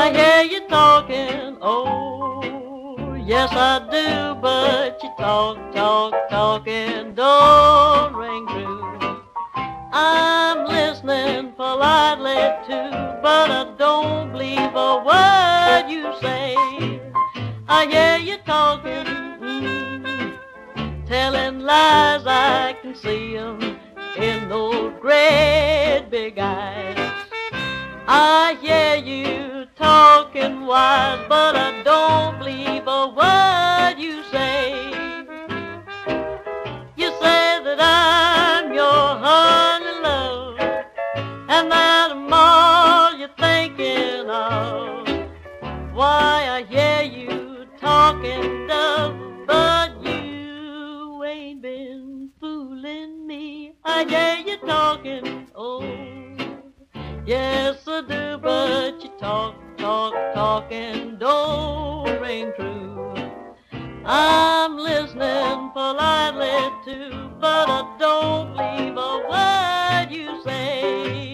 I hear you talking, oh, yes I do, but you talking, don't ring true. I'm listening politely too, but I don't believe a word you say. I hear you talking, telling lies, I can see 'em in those great big eyes. I hear you talking wise, but I don't believe a word you say. You say that I'm your honey love, and that I'm all you're thinking of. Why, I hear you talking dove, but you ain't been fooling me. I hear you talking, oh, yes I do, but you talking, don't ring true. I'm listening politely too, but I don't believe a word you say.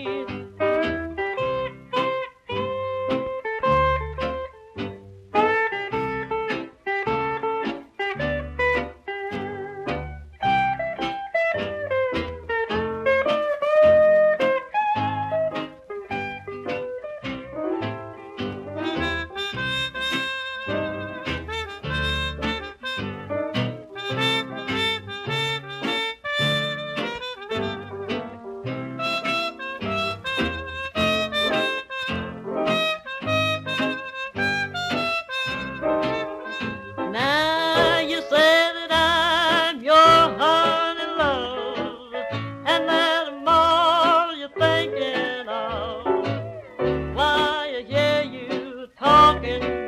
Now you say that I'm your honey love, and that I'm all you're thinking of. Why, I hear you talking